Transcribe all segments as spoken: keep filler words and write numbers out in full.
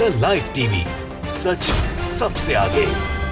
The live TV, सच सबसे आगे।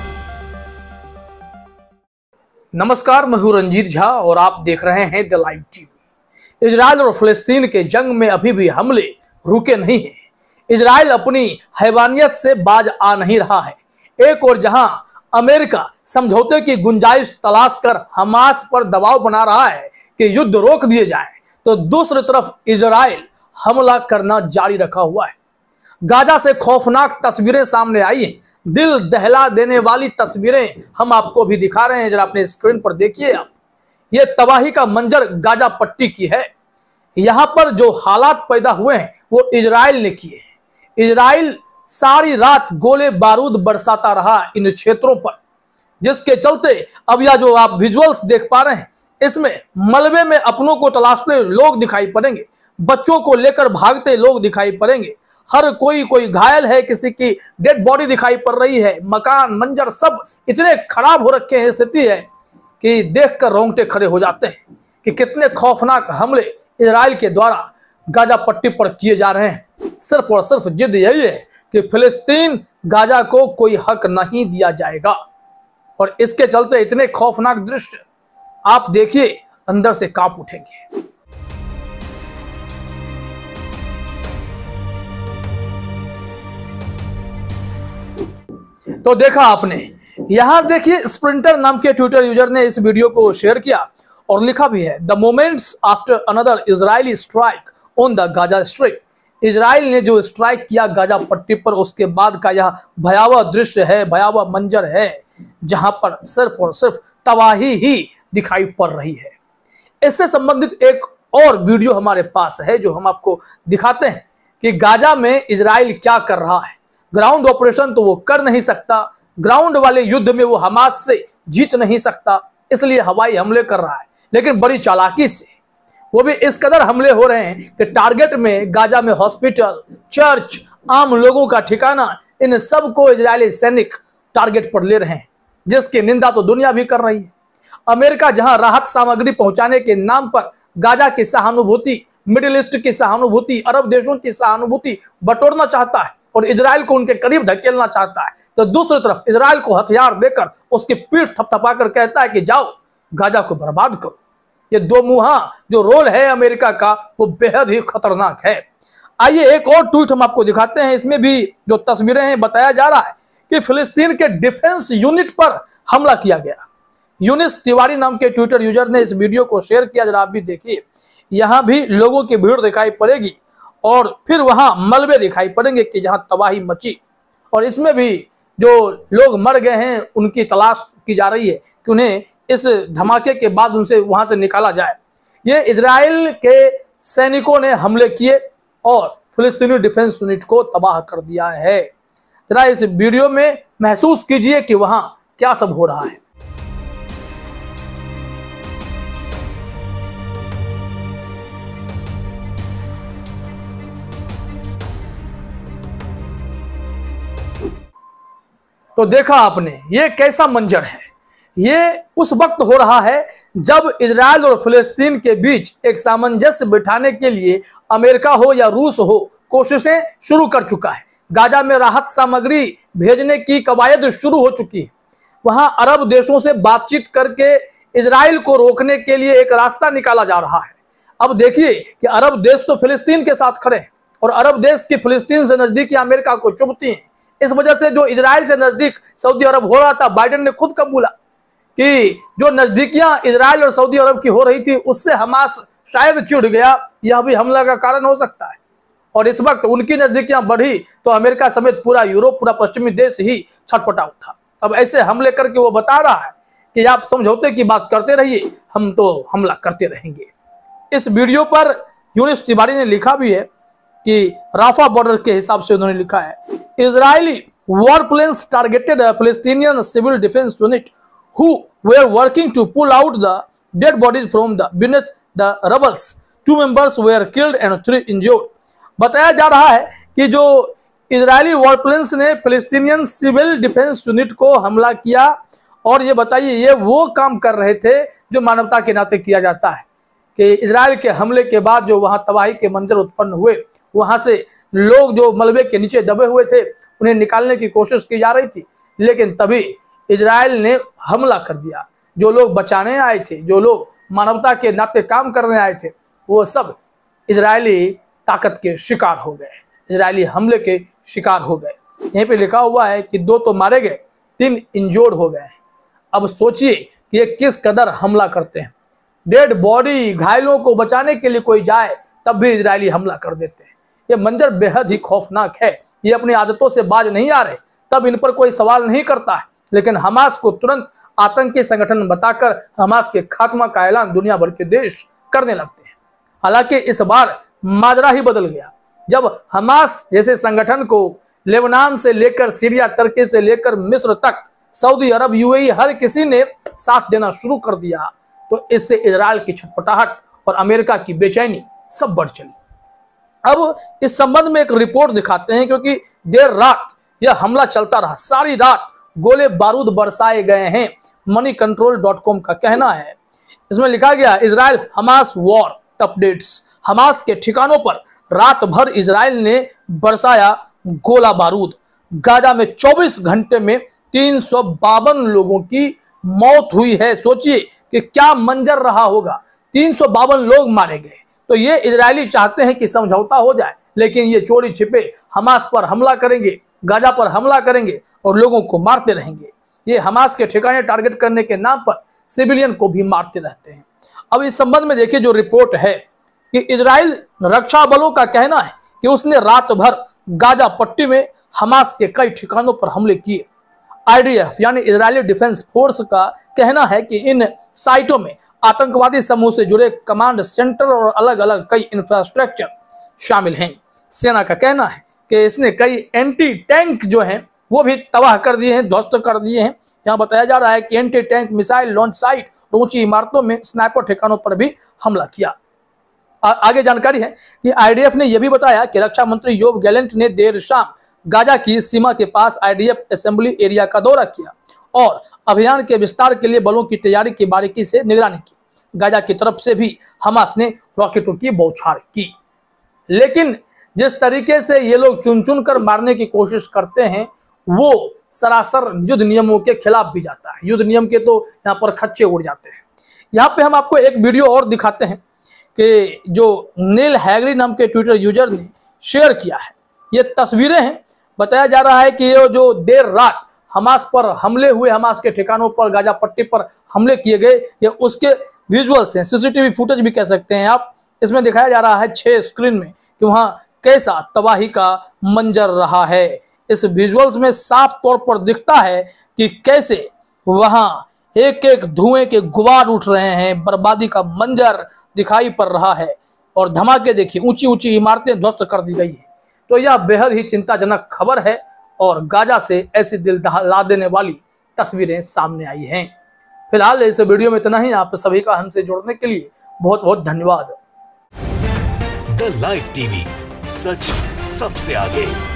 नमस्कार, मैं हूं रंजीत झा और आप देख रहे हैं द लाइव टीवी। इजराइल और फिलिस्तीन के जंग में अभी भी हमले रुके नहीं हैं। इजराइल अपनी हैवानियत से बाज आ नहीं रहा है। एक और जहां अमेरिका समझौते की गुंजाइश तलाश कर हमास पर दबाव बना रहा है कि युद्ध रोक दिए जाए, तो दूसरी तरफ इजराइल हमला करना जारी रखा हुआ है। गाजा से खौफनाक तस्वीरें सामने आई हैं, दिल दहला देने वाली तस्वीरें हम आपको भी दिखा रहे हैं। जरा अपने स्क्रीन पर देखिए आप, ये तबाही का मंजर गाजा पट्टी की है। यहां पर जो हालात पैदा हुए हैं वो इजराइल ने किए हैं। इजराइल सारी रात गोले बारूद बरसाता रहा इन क्षेत्रों पर, जिसके चलते अब यह जो आप विजुअल्स देख पा रहे हैं, इसमें मलबे में अपनों को तलाशते लोग दिखाई पड़ेंगे, बच्चों को लेकर भागते लोग दिखाई पड़ेंगे। हर कोई कोई घायल है, किसी की डेड बॉडी दिखाई पड़ रही है। मकान मंजर सब इतने खराब हो रखे हैं, स्थिति है कि देखकर रोंगटे खड़े हो जाते हैं कि कितने खौफनाक हमले इजराइल के द्वारा गाजा पट्टी पर किए जा रहे हैं। सिर्फ और सिर्फ जिद यही है कि फिलिस्तीन गाजा को कोई हक नहीं दिया जाएगा, और इसके चलते इतने खौफनाक दृश्य आप देखिए, अंदर से कांप उठेंगे। तो देखा आपने, यहां देखिए स्प्रिंटर नाम के ट्विटर यूजर ने इस वीडियो को शेयर किया और लिखा भी है, the moments after another Israeli strike on the Gaza strip. Israel ने जो स्ट्राइक किया गाजा पट्टी पर, उसके बाद का यह भयावह दृश्य है, भयावह मंजर है, जहां पर सिर्फ और सिर्फ तबाही ही दिखाई पड़ रही है। इससे संबंधित एक और वीडियो हमारे पास है जो हम आपको दिखाते हैं कि गाजा में इजराइल क्या कर रहा है। ग्राउंड ऑपरेशन तो वो कर नहीं सकता, ग्राउंड वाले युद्ध में वो हमास से जीत नहीं सकता, इसलिए हवाई हमले कर रहा है, लेकिन बड़ी चालाकी से। वो भी इस कदर हमले हो रहे हैं कि टारगेट में गाजा में हॉस्पिटल, चर्च, आम लोगों का ठिकाना, इन सब को इजरायली सैनिक टारगेट पर ले रहे हैं, जिसकी निंदा तो दुनिया भी कर रही है। अमेरिका जहां राहत सामग्री पहुंचाने के नाम पर गाजा की सहानुभूति, मिडिल ईस्ट की सहानुभूति, अरब देशों की सहानुभूति बटोरना चाहता है और इजराइल को उनके करीब ढकेलना चाहता है, तो दूसरी तरफ इजराइल को हथियार देकर उसकी पीठ थपथपाकर कहता है कि जाओ गाजा को बर्बाद करो। ये दो मुहा जो रोल है अमेरिका का, वो बेहद ही खतरनाक है। आइए एक और ट्वीट हम आपको दिखाते हैं। इसमें भी जो तस्वीरें हैं, बताया जा रहा है कि फिलिस्तीन के डिफेंस यूनिट पर हमला किया गया। यूनिस तिवारी नाम के ट्विटर यूजर ने इस वीडियो को शेयर किया, जरा आप भी देखिए। यहां भी लोगों की भीड़ दिखाई पड़ेगी और फिर वहां मलबे दिखाई पड़ेंगे कि जहां तबाही मची, और इसमें भी जो लोग मर गए हैं उनकी तलाश की जा रही है कि उन्हें इस धमाके के बाद उनसे वहां से निकाला जाए। ये इजराइल के सैनिकों ने हमले किए और फिलिस्तीनी डिफेंस यूनिट को तबाह कर दिया है। जरा इस वीडियो में महसूस कीजिए कि वहां क्या सब हो रहा है। तो देखा आपने, ये कैसा मंजर है। ये उस वक्त हो रहा है जब इजराइल और फिलिस्तीन के बीच एक सामंजस्य बिठाने के लिए अमेरिका हो या रूस हो, कोशिशें शुरू कर चुका है। गाजा में राहत सामग्री भेजने की कवायद शुरू हो चुकी है। वहां अरब देशों से बातचीत करके इजराइल को रोकने के लिए एक रास्ता निकाला जा रहा है। अब देखिए कि अरब देश तो फिलिस्तीन के साथ खड़े हैं और अरब देश की फिलिस्तीन से नजदीकी अमेरिका को चुभती हैं। इस वजह से जो इजराइल से नजदीक सऊदी अरब हो रहा था, बाइडेन ने खुद कबूला कि जो नजदीकियां इजराइल और सऊदी अरब की हो रही थी, उससे हमास शायद चिढ़ गया, यह भी हमला का कारण हो सकता है। और इस वक्त उनकी नजदीकियां बढ़ी तो अमेरिका समेत पूरा यूरोप, पूरा पश्चिमी देश ही छटपटा उठा। अब ऐसे हमले करके वो बता रहा है कि आप समझौते की बात करते रहिए, हम तो हमला करते रहेंगे। इस वीडियो पर यूनिस तिवारी ने लिखा भी है कि राफा बॉर्डर के हिसाब से उन्होंने लिखा है, Israeli war planes targeted a Palestinian civil defence unit who were working to pull out the dead bodies from the beneath the rubbles. Two members were killed and three injured. बताया जा रहा है कि जो इजरायली वॉरप्लेन्स ने फिलिस्तीनियन civil defence unit को हमला किया, और ये बताइए ये वो काम कर रहे थे जो मानवता के नाते किया जाता है कि इजराइल के हमले के बाद जो वहां तबाही के मंजर उत्पन्न हुए, वहां से लोग जो मलबे के नीचे दबे हुए थे उन्हें निकालने की कोशिश की जा रही थी, लेकिन तभी इजराइल ने हमला कर दिया। जो लोग बचाने आए थे, जो लोग मानवता के नाते काम करने आए थे, वो सब इजरायली ताकत के शिकार हो गए, इजरायली हमले के शिकार हो गए। यहीं पे लिखा हुआ है कि दो तो मारे गए, तीन इंजोर्ड हो गए। अब सोचिए कि ये किस कदर हमला करते हैं। डेड बॉडी, घायलों को बचाने के लिए कोई जाए तब भी इजरायली हमला कर देते हैं। ये मंजर बेहद ही खौफनाक है। ये अपनी आदतों से बाज नहीं आ रहे, तब इन पर कोई सवाल नहीं करता है, लेकिन हमास को तुरंत आतंकी संगठन बताकर हमास के खात्मा का ऐलान दुनिया भर के देश करने लगते हैं। हालांकि इस बार माजरा ही बदल गया, जब हमास जैसे संगठन को लेबनान से लेकर सीरिया, तुर्की से लेकर मिस्र तक, सऊदी अरब, यूएई, हर किसी ने साथ देना शुरू कर दिया, तो इससे इजराइल की छटपटाहट और अमेरिका की बेचैनी सब बढ़ चली। अब इस संबंध में एक रिपोर्ट दिखाते हैं, क्योंकि देर रात यह हमला चलता रहा, सारी रात गोले बारूद बरसाए गए हैं। मनी कंट्रोल डॉट कॉम का कहना है, इसमें लिखा गया Israel Hamas war updates. Hamas के ठिकानों पर रात भर इजराइल ने बरसाया गोला बारूद। गाजा में चौबीस घंटे में तीन सौ बावन लोगों की मौत हुई है। सोचिए कि क्या मंजर रहा होगा, तीन सौ बावन लोग मारे गए। तो ये इजरायली चाहते हैं कि समझौता हो जाए, लेकिन ये चोरी छिपे हमास पर हमला करेंगे, गाजा पर हमला करेंगे और लोगों को मारते रहेंगे। ये हमास के ठिकाने टारगेट करने के नाम पर सिविलियन को भी मारते रहते हैं। अब इस संबंध में देखिए जो रिपोर्ट है कि इजराइल रक्षा बलों का कहना है कि उसने रात भर गाजा पट्टी में हमास के कई ठिकानों पर हमले किए। आईडीएफ यानी इजरायली डिफेंस फोर्स का कहना है कि इन साइटों में आतंकवादी समूह से जुड़े कमांड सेंटर और अलग अलग कई इंफ्रास्ट्रक्चर शामिल हैं। सेना का कहना है कि इसने कई एंटी टैंक जो हैं वो भी तबाह कर दिए हैं, ध्वस्त कर दिए हैं। यहाँ बताया जा रहा है कि anti tank missile launch site और ऊंची इमारतों में स्नाइपर ठिकानों पर भी हमला किया। आ, आगे जानकारी है कि आईडीएफ ने यह भी बताया कि रक्षा मंत्री योव गैलेंट ने देर शाम गाजा की सीमा के पास आईडीएफ असेंबली एरिया का दौरा किया और अभियान के विस्तार के लिए बलों की तैयारी की बारीकी से निगरानी की। गाजा की तरफ से भी हमास ने रॉकेटों की बौछार की, लेकिन जिस तरीके से ये लोग चुन चुन कर मारने की कोशिश करते हैं वो सरासर युद्ध नियमों के खिलाफ भी जाता है। युद्ध नियम के तो यहाँ पर खच्चे उड़ जाते हैं। यहाँ पे हम आपको एक वीडियो और दिखाते हैं कि जो नील हैगरी नाम के ट्विटर यूजर ने शेयर किया है। ये तस्वीरें हैं। बताया जा रहा है कि ये जो देर रात हमास पर हमले हुए, हमास के ठिकानों पर, गाजा पट्टी पर हमले किए गए, ये उसके विजुअल्स हैं, सीसीटीवी फुटेज भी कह सकते हैं आप। इसमें दिखाया जा रहा है छह स्क्रीन में कि वहां कैसा तबाही का मंजर रहा है। इस विजुअल्स में साफ तौर पर दिखता है कि कैसे वहां एक एक धुएं के गुबार उठ रहे हैं, बर्बादी का मंजर दिखाई पड़ रहा है और धमाके देखिए, ऊंची ऊंची इमारतें ध्वस्त कर दी गई है। तो यह बेहद ही चिंताजनक खबर है और गाजा से ऐसी दिल दहला देने वाली तस्वीरें सामने आई हैं। फिलहाल इस वीडियो में इतना ही। आप सभी का हमसे जुड़ने के लिए बहुत बहुत धन्यवाद। द लाइव टीवी, सच सबसे आगे।